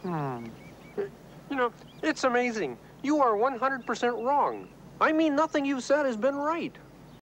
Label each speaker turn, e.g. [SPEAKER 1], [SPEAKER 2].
[SPEAKER 1] You know, it's amazing. You are 100% wrong. I mean, nothing you've said has been right.